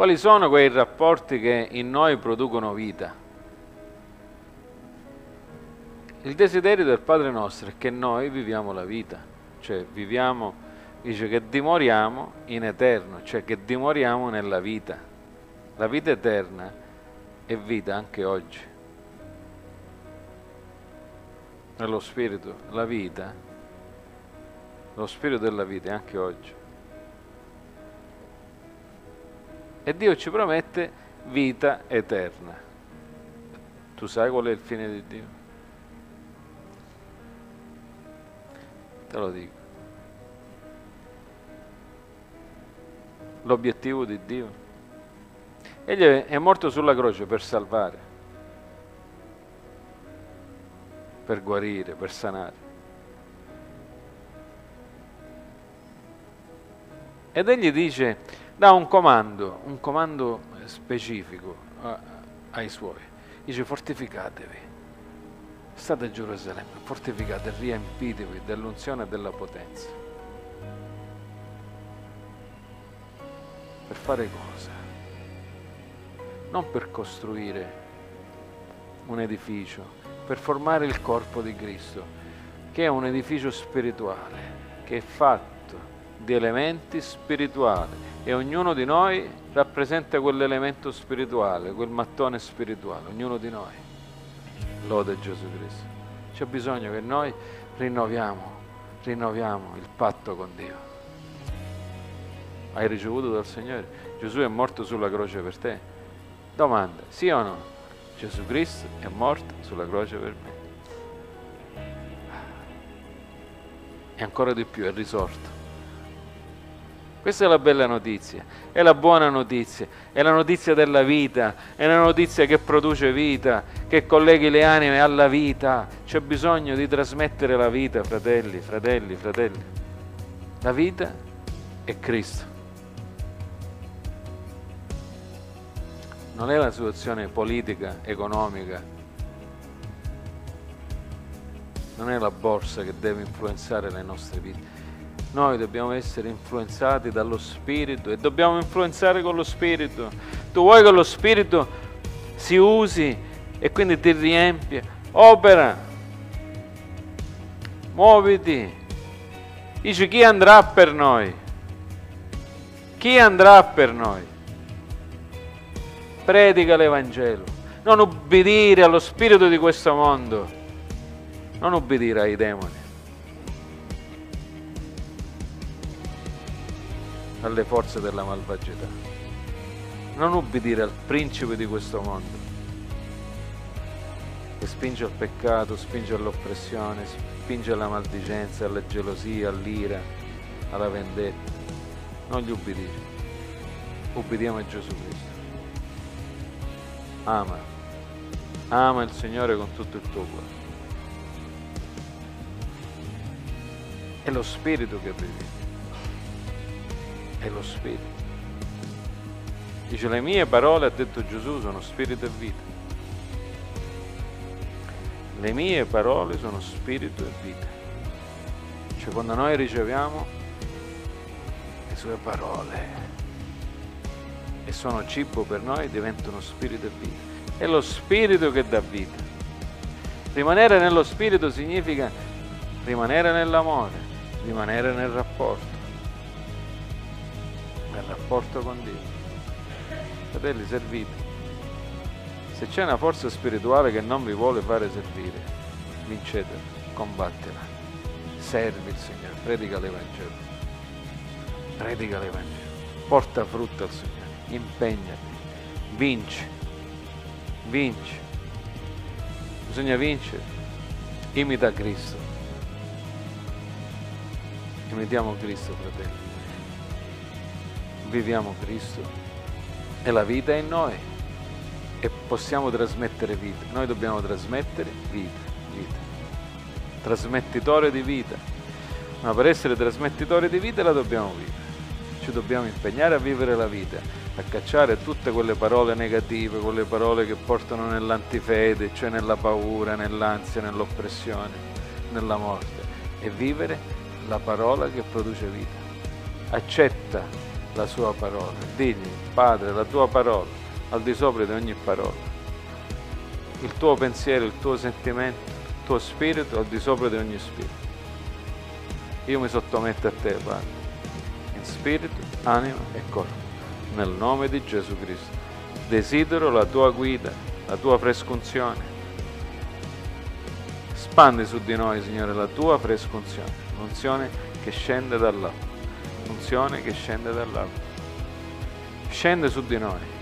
Quali sono quei rapporti che in noi producono vita? Il desiderio del Padre nostro è che noi viviamo la vita, cioè viviamo, dice che dimoriamo in eterno, cioè che dimoriamo nella vita. La vita eterna è vita anche oggi. Nello spirito, la vita, lo spirito della vita è anche oggi. E Dio ci promette vita eterna. Tu sai qual è il fine di Dio? Te lo dico. L'obiettivo di Dio. Egli è morto sulla croce per salvare, per guarire, per sanare. Ed egli dice, dà un comando specifico ai suoi. Dice, fortificatevi, state a Gerusalemme, fortificate, riempitevi dell'unzione e della potenza. Per fare cosa? Non per costruire un edificio, per formare il corpo di Cristo, che è un edificio spirituale, che è fatto di elementi spirituali e ognuno di noi rappresenta quell'elemento spirituale, quel mattone spirituale, ognuno di noi. Lode Gesù Cristo. C'è bisogno che noi rinnoviamo il patto con Dio. Hai ricevuto dal Signore? Gesù è morto sulla croce per te. Domanda, sì o no? Gesù Cristo è morto sulla croce per me. E ancora di più, è risorto. Questa è la bella notizia, è la buona notizia, è la notizia della vita, è la notizia che produce vita, che colleghi le anime alla vita. C'è bisogno di trasmettere la vita, fratelli. La vita è Cristo. Non è la situazione politica, economica, non è la borsa che deve influenzare le nostre vite. Noi dobbiamo essere influenzati dallo Spirito e dobbiamo influenzare con lo Spirito. Tu vuoi che lo Spirito si usi e quindi ti riempie? Opera, muoviti. Dici, chi andrà per noi? Chi andrà per noi? Predica l'Evangelo. Non ubbidire allo spirito di questo mondo. Non ubbidire ai demoni, alle forze della malvagità. Non ubbidire al principe di questo mondo, che spinge al peccato, spinge all'oppressione, spinge alla maldicenza, alla gelosia, all'ira, alla vendetta. Non gli ubbidire. Ubbidiamo a Gesù Cristo. Ama il Signore con tutto il tuo cuore. È lo Spirito che vive. È lo Spirito. Dice, le mie parole, ha detto Gesù, sono spirito e vita. Le mie parole sono spirito e vita. Cioè, quando noi riceviamo le sue parole e sono cibo per noi, diventano spirito e vita. È lo Spirito che dà vita. Rimanere nello Spirito significa rimanere nell'amore, rimanere nel rapporto con Dio. Fratelli, servite. Se c'è una forza spirituale che non vi vuole fare servire, vincetela, combattela. Servi il Signore, predica l'Evangelo, porta frutto al Signore, impegnati, vinci. Bisogna vincere. Imita Cristo. Imitiamo Cristo, fratelli. Viviamo Cristo e la vita è in noi e possiamo trasmettere vita. Noi dobbiamo trasmettere vita. Trasmettitore di vita. Ma per essere trasmettitori di vita la dobbiamo vivere. Ci dobbiamo impegnare a vivere la vita, a cacciare tutte quelle parole negative, quelle parole che portano nell'antifede, cioè nella paura, nell'ansia, nell'oppressione, nella morte, e vivere la parola che produce vita. Accetta la sua parola. Digli, Padre, la tua parola, al di sopra di ogni parola. Il tuo pensiero, il tuo sentimento, il tuo spirito, al di sopra di ogni spirito. Io mi sottometto a te, Padre, in spirito, anima e corpo, nel nome di Gesù Cristo. Desidero la tua guida, la tua fresca unzione. Spandi su di noi, Signore, la tua fresca unzione, unzione che scende dall'alto, unzione che scende dall'alto. Scende su di noi.